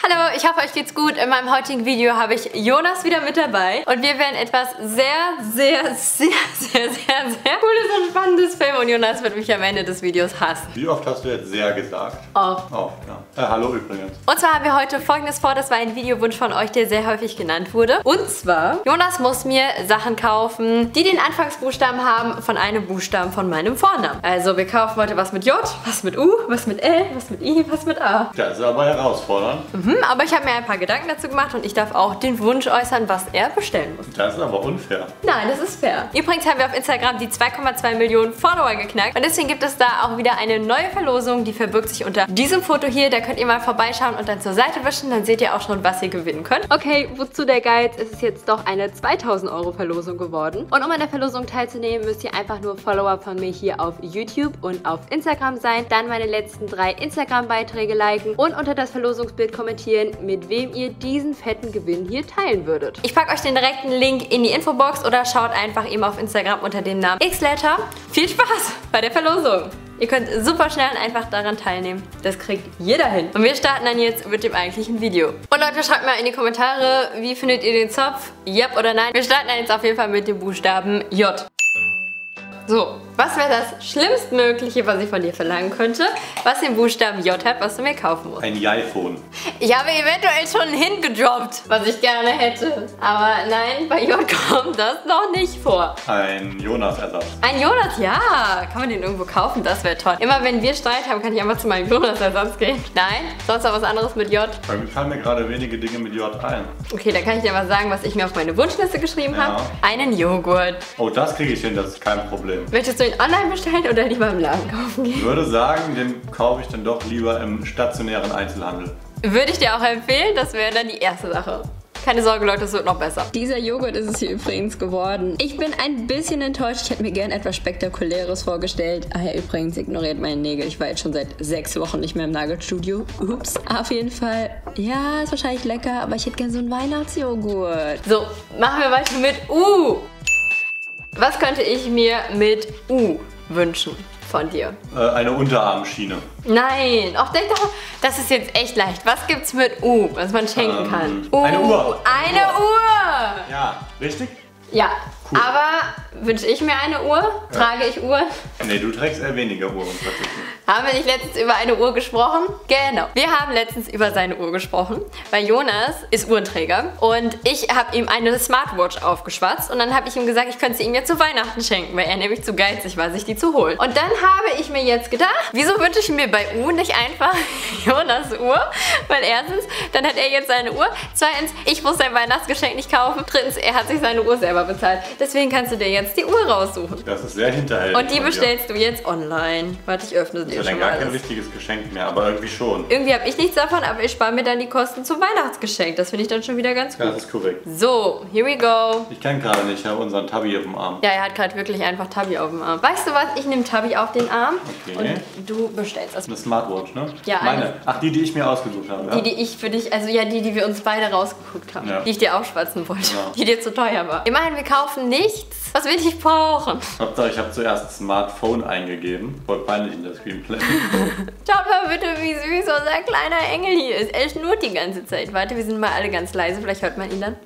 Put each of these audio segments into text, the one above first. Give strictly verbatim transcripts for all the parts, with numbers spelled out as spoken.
Hallo, ich hoffe, euch geht's gut. In meinem heutigen Video habe ich Jonas wieder mit dabei und wir werden etwas sehr, sehr, sehr, sehr, sehr, sehr cooles und spannendes filmen und Jonas wird mich am Ende des Videos hassen. Wie oft hast du jetzt sehr gesagt? Oft. Oft, ja. Äh, hallo übrigens. Und zwar haben wir heute Folgendes vor, das war ein Videowunsch von euch, der sehr häufig genannt wurde. Und zwar, Jonas muss mir Sachen kaufen, die den Anfangsbuchstaben haben von einem Buchstaben von meinem Vornamen. Also wir kaufen heute was mit J, was mit U, was mit L, was mit I, was mit A. Das ist aber herausfordernd. Mhm, aber ich habe mir ein paar Gedanken dazu gemacht und ich darf auch den Wunsch äußern, was er bestellen muss. Das ist aber unfair. Nein, das ist fair. Übrigens haben wir auf Instagram die zwei Komma zwei Millionen Follower geknackt und deswegen gibt es da auch wieder eine neue Verlosung, die verbirgt sich unter diesem Foto hier. Da könnt ihr mal vorbeischauen und dann zur Seite wischen, dann seht ihr auch schon, was ihr gewinnen könnt. Okay, wozu der Geiz? Es ist jetzt doch eine zweitausend Euro Verlosung geworden. Und um an der Verlosung teilzunehmen, müsst ihr einfach nur Follower von mir hier auf YouTube und auf Instagram sein, dann meine letzten drei Instagram-Beiträge liken und unter das Verlosungsbild kommentieren, mit wem ihr diesen fetten Gewinn hier teilen würdet. Ich packe euch den direkten Link in die Infobox oder schaut einfach eben auf Instagram unter dem Namen xletter. Viel Spaß bei der Verlosung! Ihr könnt super schnell und einfach daran teilnehmen. Das kriegt jeder hin. Und wir starten dann jetzt mit dem eigentlichen Video. Und Leute, schreibt mal in die Kommentare, wie findet ihr den Zopf? Yep oder nein? Wir starten dann jetzt auf jeden Fall mit dem Buchstaben J. So, was wäre das Schlimmstmögliche, was ich von dir verlangen könnte, was den Buchstaben J hat, was du mir kaufen musst? Ein iPhone. Ich habe eventuell schon einen Hint gedroppt, was ich gerne hätte. Aber nein, bei J kommt das noch nicht vor. Ein Jonas-Ersatz. Ein Jonas, ja. Kann man den irgendwo kaufen? Das wäre toll. Immer wenn wir Streit haben, kann ich einfach zu meinem Jonas-Ersatz gehen. Nein? Sonst noch was anderes mit J? Bei mir fallen mir gerade wenige Dinge mit J ein. Okay, dann kann ich dir mal sagen, was ich mir auf meine Wunschliste geschrieben Ja. habe. Einen Joghurt. Oh, das kriege ich hin, das ist kein Problem. Möchtest du ihn online bestellen oder lieber im Laden kaufen gehen? Ich würde sagen, den kaufe ich dann doch lieber im stationären Einzelhandel. Würde ich dir auch empfehlen, das wäre dann die erste Sache. Keine Sorge, Leute, es wird noch besser. Dieser Joghurt ist es hier übrigens geworden. Ich bin ein bisschen enttäuscht. Ich hätte mir gern etwas Spektakuläres vorgestellt. Ah ja, übrigens, ignoriert meine Nägel. Ich war jetzt schon seit sechs Wochen nicht mehr im Nagelstudio. Ups. Auf jeden Fall, ja, ist wahrscheinlich lecker, aber ich hätte gern so einen Weihnachtsjoghurt. So, machen wir weiter mit U. Was könnte ich mir mit U wünschen von dir? Äh, eine Unterarmschiene. Nein, auch denk doch, das ist jetzt echt leicht. Was gibt's mit U, was man schenken Ähm, kann? eine Uh, Uhr. Eine Uhr! Ja, richtig? Ja, Cool. aber wünsche ich mir eine Uhr? Ja. Trage ich Uhren? Nee, du trägst eher weniger Uhren tatsächlich. Haben wir nicht letztens über eine Uhr gesprochen? Genau. Wir haben letztens über seine Uhr gesprochen, weil Jonas ist Uhrenträger und ich habe ihm eine Smartwatch aufgeschwatzt und dann habe ich ihm gesagt, ich könnte sie ihm ja zu Weihnachten schenken, weil er nämlich zu geizig war, sich die zu holen. Und dann habe ich mir jetzt gedacht, wieso wünsche ich mir bei U nicht einfach Jonas Uhr? Weil erstens, dann hat er jetzt seine Uhr. Zweitens, ich muss sein Weihnachtsgeschenk nicht kaufen. Drittens, er hat sich seine Uhr selber bezahlt. Deswegen kannst du dir jetzt die Uhr raussuchen. Das ist sehr hinterhältig. Und die von dir. bestellst du jetzt online. Warte, ich öffne sie Das ist schon ja dann mal gar kein alles. richtiges Geschenk mehr, aber irgendwie schon. Irgendwie habe ich nichts davon, aber ich spare mir dann die Kosten zum Weihnachtsgeschenk. Das finde ich dann schon wieder ganz gut. Das ist korrekt. So, here we go. Ich kann gerade nicht, ich habe unseren Tabby auf dem Arm. Ja, er hat gerade wirklich einfach Tabby auf dem Arm. Weißt du was? Ich nehme Tabby auf den Arm Okay. und du bestellst das. Eine Smartwatch, ne? Ja, Meine. eine. Ach, die, die ich mir ausgesucht habe. Die, Ja? die ich für dich, also ja, die, die wir uns beide rausgeguckt haben. Ja. Die ich dir aufschwatzen wollte. Genau. Die dir zu teuer war. Immerhin, wir kaufen nichts, was wir nicht brauchen. Hauptsache, ich habe zuerst Smartphone eingegeben. Voll peinlich in der Screenplay. Schaut mal bitte, wie süß unser kleiner Engel hier ist. Er schnurrt die ganze Zeit. Warte, wir sind mal alle ganz leise. Vielleicht hört man ihn dann.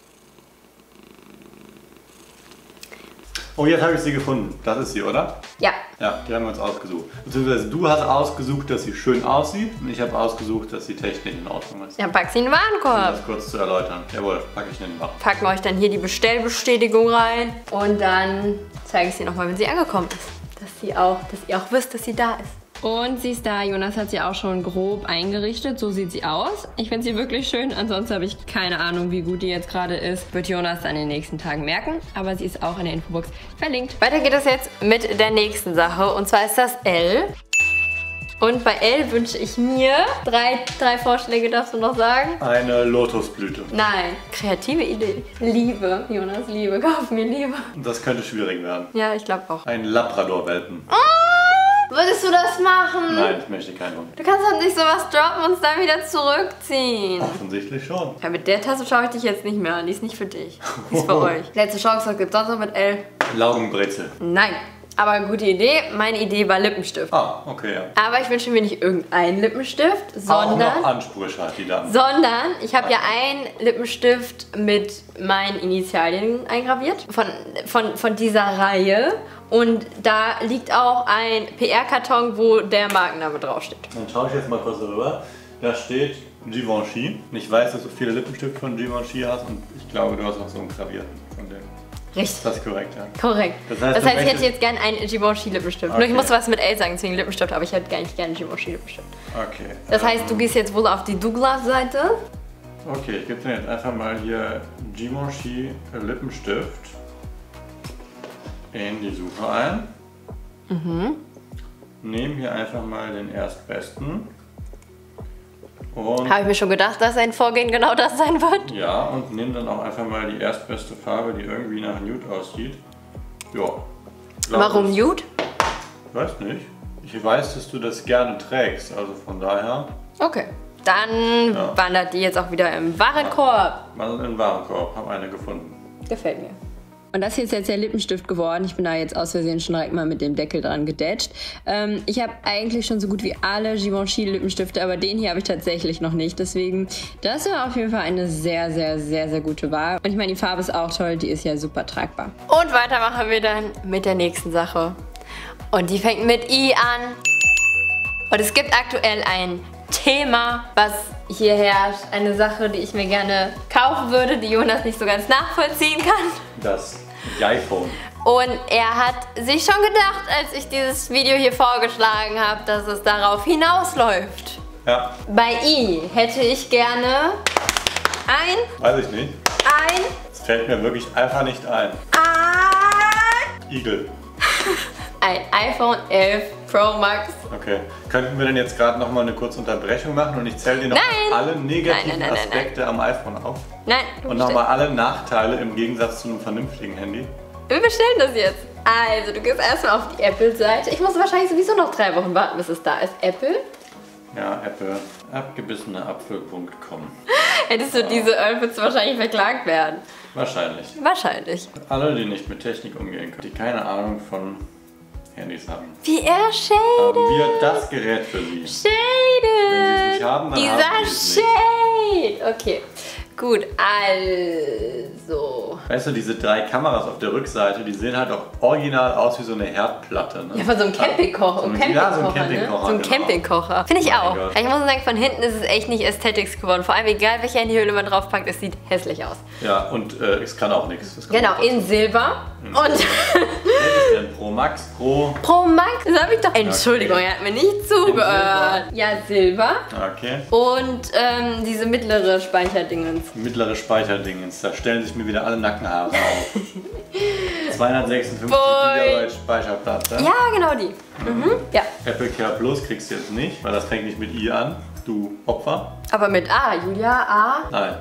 Oh, jetzt habe ich sie gefunden. Das ist sie, oder? Ja. Ja, die haben wir uns ausgesucht. Beziehungsweise du hast ausgesucht, dass sie schön aussieht und ich habe ausgesucht, dass sie technisch in Ordnung ist. Ja, pack sie in den Um Warenkorb. das kurz zu erläutern. Jawohl, packe ich in den Wagen. Packen wir euch dann hier die Bestellbestätigung rein und dann zeige ich sie nochmal, wenn sie angekommen ist. Dass sie auch, dass ihr auch wisst, dass sie da ist. Und sie ist da. Jonas hat sie auch schon grob eingerichtet. So sieht sie aus. Ich finde sie wirklich schön. Ansonsten habe ich keine Ahnung, wie gut die jetzt gerade ist. Wird Jonas dann in den nächsten Tagen merken. Aber sie ist auch in der Infobox verlinkt. Weiter geht es jetzt mit der nächsten Sache. Und zwar ist das L. Und bei L wünsche ich mir, drei, drei Vorschläge darfst du noch sagen? Eine Lotusblüte. Nein, kreative Idee. Liebe, Jonas, Liebe. Kauf mir Liebe. Das könnte schwierig werden. Ja, ich glaube auch. Ein Labrador-Welpen. Würdest du das machen? Nein, ich möchte keinen Hund. Du kannst halt nicht sowas droppen und es dann wieder zurückziehen. Offensichtlich schon. Ja, mit der Tasse schaue ich dich jetzt nicht mehr an. Die ist nicht für dich. Die ist für euch. Letzte Chance, was gibt's sonst noch mit L? Laugenbrezel. Nein. Aber gute Idee. Meine Idee war Lippenstift. Ah, okay, ja. Aber ich wünsche mir nicht irgendeinen Lippenstift, sondern... Auch noch Ansprüche hat die Dame. Sondern ich habe ja einen Lippenstift mit meinen Initialien eingraviert. Von, von, von dieser Reihe. Und da liegt auch ein P R-Karton, wo der Markenname draufsteht. Dann schaue ich jetzt mal kurz rüber. Da steht Givenchy. Ich weiß, dass du viele Lippenstift von Givenchy hast und ich glaube, du hast auch so einen gravierten von dem. Richtig. Das ist korrekt, ja. Korrekt. Das heißt, das heißt ich hätte jetzt gerne einen Givenchy-Lippenstift. Okay. Nur ich musste was mit L sagen, deswegen Lippenstift, aber ich hätte gar nicht gerne einen Givenchy-Lippenstift. Okay. Das heißt, ähm, du gehst jetzt wohl auf die Douglas-Seite. Okay, ich gebe dir jetzt einfach mal hier Givenchy Lippenstift in die Suche ein. Mhm. Nehme hier einfach mal den erstbesten. Habe ich mir schon gedacht, dass sein Vorgehen genau das sein wird? Ja, und nimm dann auch einfach mal die erstbeste Farbe, die irgendwie nach Nude aussieht. Ja. Warum Nude? Weiß nicht. Ich weiß, dass du das gerne trägst, also von daher. Okay. Dann ja. wandert die jetzt auch wieder im Warenkorb. Wandert im Warenkorb. Hab eine gefunden. Gefällt mir. Und das hier ist jetzt der Lippenstift geworden. Ich bin da jetzt aus Versehen schon direkt mal mit dem Deckel dran gedatscht. Ähm, ich habe eigentlich schon so gut wie alle Givenchy Lippenstifte, aber den hier habe ich tatsächlich noch nicht. Deswegen, das war auf jeden Fall eine sehr, sehr, sehr, sehr gute Wahl. Und ich meine, die Farbe ist auch toll, die ist ja super tragbar. Und weiter machen wir dann mit der nächsten Sache. Und die fängt mit I an. Und es gibt aktuell ein Thema, was hier herrscht. Eine Sache, die ich mir gerne kaufen würde, die Jonas nicht so ganz nachvollziehen kann. Das iPhone. Und er hat sich schon gedacht, als ich dieses Video hier vorgeschlagen habe, dass es darauf hinausläuft. Ja. Bei I hätte ich gerne ein... Weiß ich nicht. Ein... Es fällt mir wirklich einfach nicht ein. Ein... Igel. Ein iPhone elf Pro Max. Okay. Könnten wir denn jetzt gerade noch mal eine kurze Unterbrechung machen und ich zähle dir noch nein. alle negativen nein, nein, nein, Aspekte nein. am iPhone auf? Nein. Und nochmal alle Nachteile im Gegensatz zu einem vernünftigen Handy? Wir bestellen das jetzt. Also, du gehst erstmal auf die Apple-Seite. Ich muss wahrscheinlich sowieso noch drei Wochen warten, bis es da ist. Apple? Ja, Apple. abgebisseneapfel punkt com. Hättest du diese Öl, würdest du wahrscheinlich verklagt werden. Wahrscheinlich. Wahrscheinlich. Alle, die nicht mit Technik umgehen können, die keine Ahnung von Handys haben. Wie er shadet. Haben wir das Gerät für sie. Shaded. Wenn sie es nicht haben, dann Dieser haben sie es nicht. Shade. Okay. Gut, also. Weißt du, diese drei Kameras auf der Rückseite, die sehen halt auch original aus wie so eine Herdplatte. Ne? Ja, von so einem Campingkocher. So ein, Campingkocher, ja, so ein Campingkocher. Ne? So ein genau. Campingkocher. Finde ich Mein auch. Gott. Ich muss sagen, von hinten ist es echt nicht Ästhetics geworden. Vor allem, egal welche Handyhülle man draufpackt, es sieht hässlich aus. Ja, und äh, es kann auch nichts. Genau, in Silber. Mhm. Und. Was ist denn? Pro Max, Pro. Pro Max? Das habe ich doch. Entschuldigung, Okay. er hat mir nicht zugehört. Ja, Silber. Okay. Und ähm, diese mittlere Speicherdingens. Mittlere Speicherdingens. Da stellen sich mir wieder alle Nackenhaare auf. zweihundertsechsundfünfzig Gigabyte Speicherplatz. Ja? Ja, genau die. Mhm. Ja. Apple Care Plus kriegst du jetzt nicht, weil das fängt nicht mit I an. Du Opfer. Aber mit A, Julia, A. Nein.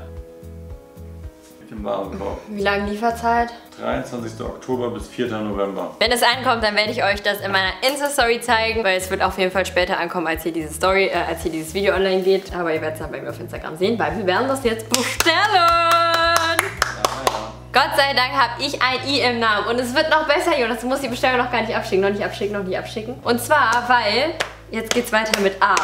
Mit dem Warenkorb. Wie lange Lieferzeit? dreiundzwanzigster Oktober bis vierter November. Wenn es ankommt, dann werde ich euch das in meiner Insta-Story zeigen, weil es wird auf jeden Fall später ankommen, als hier diese Story, äh, als hier dieses Video online geht. Aber ihr werdet es dann bei mir auf Instagram sehen, weil wir werden das jetzt bestellen. Gott sei Dank habe ich ein I im Namen und es wird noch besser, Jonas. Du musst die Bestellung noch gar nicht abschicken, noch nicht abschicken, noch nicht abschicken. Und zwar, weil, jetzt geht's weiter mit A.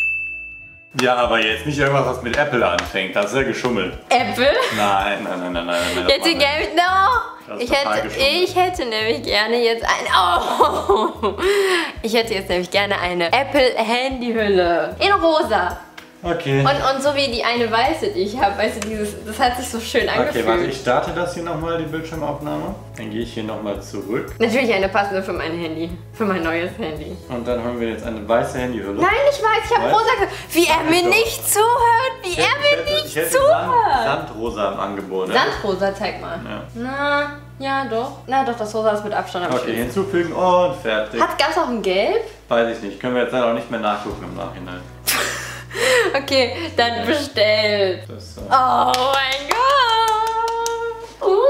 Ja, aber jetzt nicht irgendwas, was mit Apple anfängt. Das ist ja geschummelt. Apple? Nein, nein, nein, nein, nein. nein Ich hätte gerne, no. Das ist Ich total hätte, geschummelt. ich hätte nämlich gerne jetzt ein, oh. Ich hätte jetzt nämlich gerne eine Apple Handyhülle in rosa. Okay. Und, und so wie die eine weiße, die ich habe, weißt du, dieses, das hat sich so schön angefühlt. Okay, warte, ich starte das hier nochmal, die Bildschirmaufnahme. Dann gehe ich hier nochmal zurück. Natürlich eine passende für mein Handy, für mein neues Handy. Und dann haben wir jetzt eine weiße Handyhülle. Nein, nicht weiß, ich habe Weiß? rosa gesagt. Wie er mir doch. nicht zuhört, wie Ich er hätte- mir ich hätte, nicht ich hätte zuhört. Sand, Sandrosa im Angebot. Ja? Sandrosa, zeig mal. Ja. Na, ja doch. Na doch, das rosa ist mit Abstand am Okay, schönsten. hinzufügen und fertig. Hat gab's auch ein Gelb? Weiß ich nicht, können wir jetzt leider auch nicht mehr nachgucken im Nachhinein. Okay, dann bestellt. Das ist, äh, Oh mein Gott! Uh.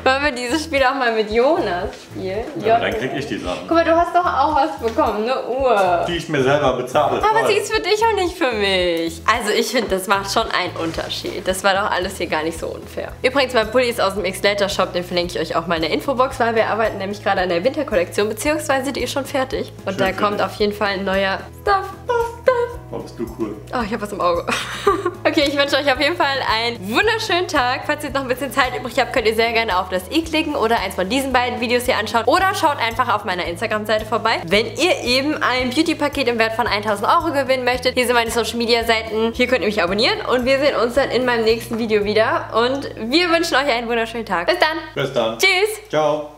Wollen wir dieses Spiel auch mal mit Jonas spielen? Ja, dann krieg ich die Sachen. Guck mal, du hast doch auch was bekommen, eine Uhr. Die ich mir selber bezahle. Aber Toll. sie ist für dich und nicht für mich. Also ich finde, das macht schon einen Unterschied. Das war doch alles hier gar nicht so unfair. Übrigens, mein Pulli ist aus dem X-Later-Shop, den verlinke ich euch auch mal in der Infobox, weil wir arbeiten nämlich gerade an der Winterkollektion, beziehungsweise die ist schon fertig. Und Schön da für kommt dich. auf jeden Fall ein neuer Stuff, Stuff. Oh, bist du cool. Oh, ich habe was im Auge. Okay, ich wünsche euch auf jeden Fall einen wunderschönen Tag. Falls ihr noch ein bisschen Zeit übrig habt, könnt ihr sehr gerne auf das i klicken oder eins von diesen beiden Videos hier anschauen. Oder schaut einfach auf meiner Instagram-Seite vorbei, wenn ihr eben ein Beauty-Paket im Wert von tausend Euro gewinnen möchtet. Hier sind meine Social-Media-Seiten. Hier könnt ihr mich abonnieren und wir sehen uns dann in meinem nächsten Video wieder. Und wir wünschen euch einen wunderschönen Tag. Bis dann. Bis dann. Tschüss. Ciao.